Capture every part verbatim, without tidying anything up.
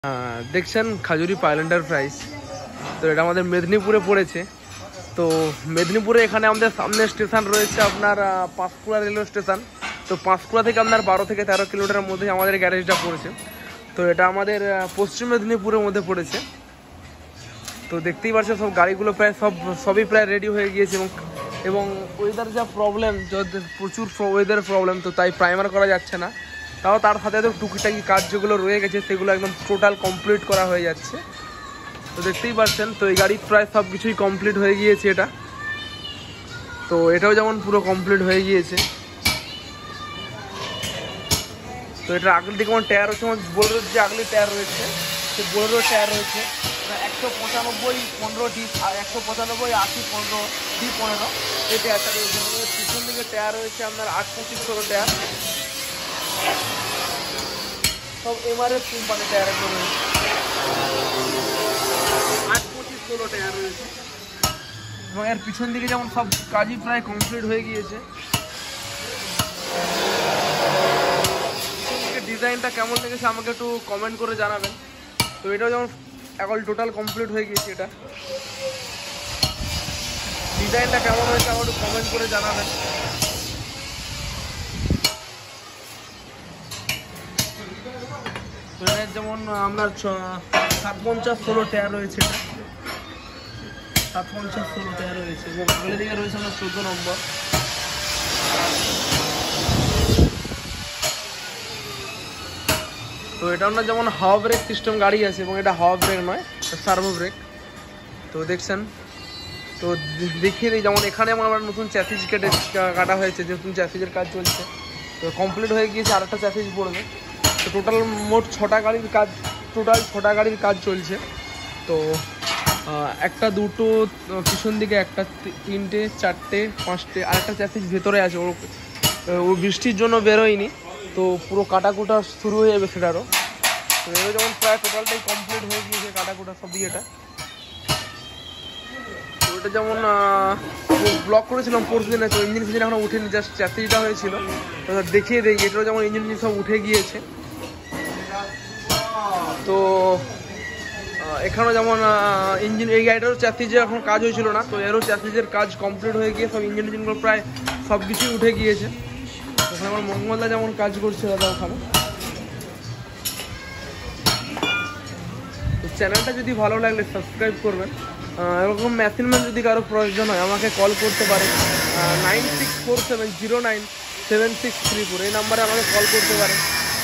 দেখছেন Khajuri pile enterprise. তো এটা আমাদের মেদিনীপুরে পড়েছে। তো মেদিনীপুরে এখানে আমাদের সামনে স্টেশন রয়েছে আপনার পাঁশকুড়া রেলওয়ে স্টেশন। তো পাঁশকুড়া থেকে আপনার বারো থেকে তেরো কিলোমিটারের মধ্যে আমাদের গ্যারেজটা পড়েছে। তো এটা আমাদের পশ্চিম মেদিনীপুরের মধ্যে পড়েছে। তো দেখতেই পাচ্ছেন সব গাড়িগুলো প্রায় সব সবই প্রায় রেডি হয়ে গিয়েছে এবং এবং ওয়েদার যা প্রবলেম, প্রচুর ওয়েদার প্রবলেম, তো তাই প্রাইমার করা যাচ্ছে না। তাও তার সাথে তো টুকিটাকি কাজ যেগুলো রয়ে গেছে সেগুলো একদম টোটাল কমপ্লিট করা হয়ে যাচ্ছে। তো দেখতেই পাচ্ছেন তো এই গাড়ি প্রায় সব কিছুই কমপ্লিট হয়ে গিয়েছে এটা। তো এটাও যেমন পুরো কমপ্লিট হয়ে গিয়েছে। তো এটার আগের দিকে আমার টায়ার হচ্ছে, আমার বোলেরোর যে আগলি টায়ার রয়েছে সে বোলেরোর টায়ার রয়েছে একশো পঁচানব্বই পনেরো ডি আর একশো পঁচানব্বই আশি পনেরো ডি পনেরো এই টায়ারটা রয়েছে। পিছন দিকে টায়ার রয়েছে আপনার আট পঁচিশ ষোলো টায়ার, সব এমআরএফ কোম্পানির টায়ারগুলো রয়েছে। আট পঁচিশ ষোলো টায়ার রয়েছে এবং এর পিছন দিকে যেমন সব কাজই প্রায় কমপ্লিট হয়ে গিয়েছে। ডিজাইনটা কেমন লেগেছে আমাকে একটু কমেন্ট করে জানাবেন। তো এটাও যেমন এখন টোটাল কমপ্লিট হয়ে গিয়েছে। এটা ডিজাইনটা কেমন হয়েছে আমাকে একটু কমেন্ট করে জানাবেন। তো এর যেমন আপনার সাত পঞ্চাশ ষোলো টায়ার রয়েছে, এটা সাত পঞ্চাশ ষোলো টায়ার রয়েছে এবং আগের দিকে রয়েছে আপনার চোদ্দ নম্বর। তো এটা আপনার যেমন হাওয়া ব্রেক সিস্টেম গাড়ি আছে এবং এটা হাওয়া ব্রেক নয়, সার্ভো ব্রেক। তো দেখছেন তো দেখিয়ে দিই, যেমন এখানে আমার নতুন চ্যাসিজ কেটে কাটা হয়েছে, যে নতুন চ্যাসিজের কাজ চলছে। তো কমপ্লিট হয়ে গিয়েছে, আর একটা চ্যাসিজ পড়বে। তো টোটাল মোট ছটা গাড়ির কাজ টোটাল ছটা গাড়ির কাজ চলছে। তো একটা দুটো পিছন দিকে একটা তিনটে চারটে পাঁচটে আর একটা চ্যাসিজ ভেতরে আছে, ও ও বৃষ্টির জন্য বেরোয়নি। তো পুরো কাটাকুটা শুরু হয়ে যাবে সেটারও। তো এবার যেমন প্রায় টোটালটাই কমপ্লিট হয়ে গিয়েছে কাটাকুটা সব দিয়েটা। তো ওটা যেমন ব্লক করেছিলাম পরশু দিনে, তো ইঞ্জিন ফিঞ্জিন এখনো উঠেনি, জাস্ট চ্যাসিজটা হয়েছিল। তো দেখিয়ে দিই, এটাও যেমন ইঞ্জিন ফিঞ্জিন সব উঠে গিয়েছে। তো এখানেও যেমন ইঞ্জিন এই গাড়িটারও চ্যাসিজে এখন কাজ হয়েছিল না, তো এরও চ্যাসিজের কাজ কমপ্লিট হয়ে গিয়ে সব ইঞ্জিন ইঞ্জিনগুলো প্রায় সব কিছুই উঠে গিয়েছে। ওখানে আমার মঙ্গলদা যেমন কাজ করছে দাদা ওখানে। তো চ্যানেলটা যদি ভালো লাগলে সাবস্ক্রাইব করবেন। এরকম মেশিন ম্যান যদি কারো প্রয়োজন হয় আমাকে কল করতে পারে nine six four seven zero nine seven six three four এই নাম্বারে আমাকে কল করতে পারে।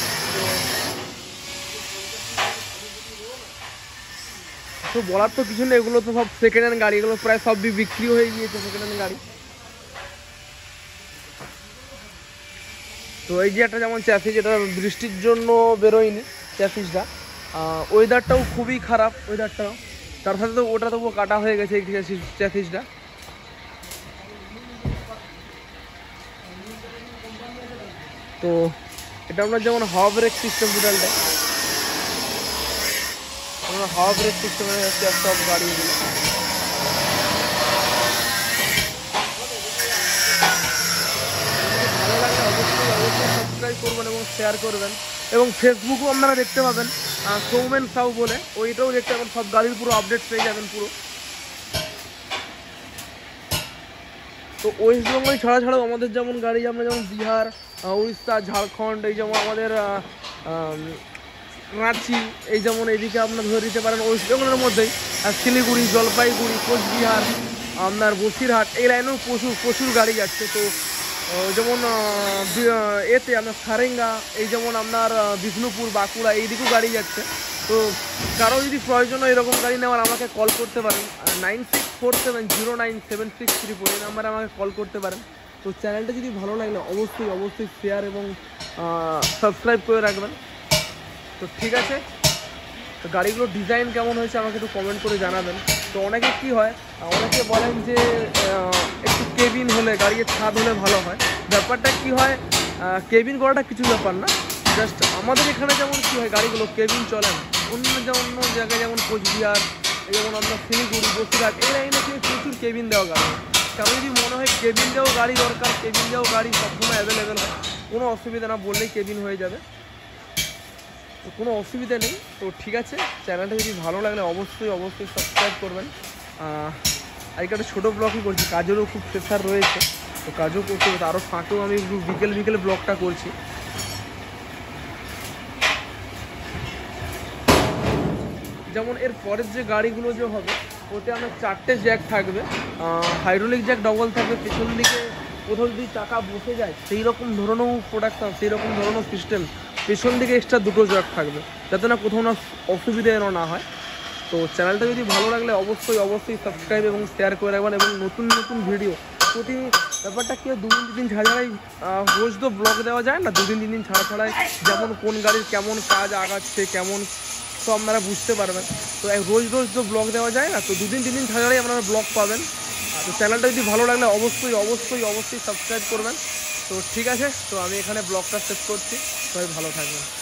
তো বলার তো কিছু নেই, এগুলো তো সব সেকেন্ড হ্যান্ড গাড়ি, এগুলো প্রায় সব বিক্রি হয়ে গিয়েছে সেকেন্ড হ্যান্ড গাড়ি। তো এই যে একটা যেমন চ্যাসিজ, এটা বৃষ্টির জন্য বেরোয়নি চ্যাসিজটা, ওয়েদারটাও খুবই খারাপ ওয়েদারটাও, তার সাথে তো ওটা তবুও কাটা হয়ে গেছে এই চ্যাসিজটা। তো এটা আপনার যেমন হাওয়া ব্রেক সিস্টেম, টোটালটা আমরা হাওয়া ব্রেক সিস্টেমের হচ্ছে সব গাড়িগুলো। ভালো লাগে অবশ্যই অবশ্যই সাবস্ক্রাইব করবেন এবং শেয়ার করবেন। এবং ফেসবুকও আপনারা দেখতে পাবেন সৌমেন সাউ বলে, ওইটাও দেখতে পাবেন, সব গাড়ির পুরো আপডেট পেয়ে যাবেন পুরো। তো ওয়েস্ট বেঙ্গল ছাড়া ছাড়াও আমাদের যেমন গাড়ি আমরা যেমন বিহার, উড়িষ্যা, ঝাড়খণ্ড, এই যেমন আমাদের রাঁচি, এই যেমন এইদিকে আপনার ধরে দিতে পারেন ওয়েস্ট বেঙ্গলের মধ্যেই, আর শিলিগুড়ি, জলপাইগুড়ি, কোচবিহার, আপনার বসিরহাট, এই লাইনেও প্রচুর প্রচুর গাড়ি যাচ্ছে। তো যেমন এতে আপনার সারেঙ্গা, এই যেমন আপনার বিষ্ণুপুর, বাঁকুড়া, এই দিকেও গাড়ি যাচ্ছে। তো কারো যদি প্রয়োজন হয় এরকম গাড়ি নেওয়ার আমাকে কল করতে পারেন nine six four seven zero nine seven six three four এই নাম্বারে আমাকে কল করতে পারেন। তো চ্যানেলটা যদি ভালো লাগলে অবশ্যই অবশ্যই শেয়ার এবং সাবস্ক্রাইব করে রাখবেন। তো ঠিক আছে, তো গাড়িগুলোর ডিজাইন কেমন হয়েছে আমাকে একটু কমেন্ট করে জানাবেন। তো অনেকে কি হয়, অনেকে বলেন যে একটু কেবিন হলে গাড়ির ছাদ হলে ভালো হয়। ব্যাপারটা কি হয়, কেবিন করাটা কিছু ব্যাপার না, জাস্ট আমাদের এখানে যেমন কী হয় গাড়িগুলো কেবিন চলে না। অন্য যেমন অন্য জায়গায় যেমন কোচবিহার, যেমন আপনার শিলিগুড়ি, বসিরহাট, এই লাইনে কিন্তু প্রচুর কেবিন দেওয়া গাড়ি। কারণ যদি মনে হয় কেবিন দেওয়াও গাড়ি দরকার, কেবিন দেওয়াও গাড়ি সবসময় অ্যাভেলেবেল হয়, কোনো অসুবিধা না, বললেই কেবিন হয়ে যাবে। তো কোনো অসুবিধা নেই। তো ঠিক আছে, চ্যানেলটা যদি ভালো লাগলে অবশ্যই অবশ্যই সাবস্ক্রাইব করবেন। আজকে একটা ছোটো ব্লগই করছি, কাজেরও খুব প্রেশার রয়েছে, তো কাজও করতে হবে, আরও ফাঁকেও আমি বিকেল বিকেল ব্লগটা করছি। যেমন এর পরের যে গাড়িগুলো যে হবে ওতে আমার চারটে জ্যাক থাকবে, হাইড্রোলিক জ্যাক ডবল থাকবে, পেছন দিকে কোথাও যদি চাকা বসে যায় সেই রকম ধরনেরও প্রোডাক্ট, সেই রকম ধরনের সিস্টেম, পেছন দিকে এক্সট্রা দুটো জ্যাক থাকবে, যাতে না কোথাও না অসুবিধা যেন না হয়। তো চ্যানেলটা যদি ভালো লাগলে অবশ্যই অবশ্যই সাবস্ক্রাইব এবং শেয়ার করে রাখবেন, এবং নতুন নতুন ভিডিও প্রতি ব্যাপারটা কি দুদিন তিন দিন ছাড়া ছাড়াই রোজ তো ব্লগ দেওয়া যায় না, দুদিন তিন দিন ছাড়া ছাড়াই যেমন কোন গাড়ির কেমন কাজ আগাচ্ছে কেমন, তো আপনারা বুঝতে পারবেন। তো রোজ রোজ তো ব্লগ দেওয়া যায় না, তো দুদিন তিন দিন ছাড়াই আপনারা ব্লগ পাবেন। তো চ্যানেলটা যদি ভালো লাগলে অবশ্যই অবশ্যই অবশ্যই সাবস্ক্রাইব করবেন। তো ঠিক আছে, তো আমি এখানে ব্লগটা শেষ করছি, সবাই ভালো থাকবেন।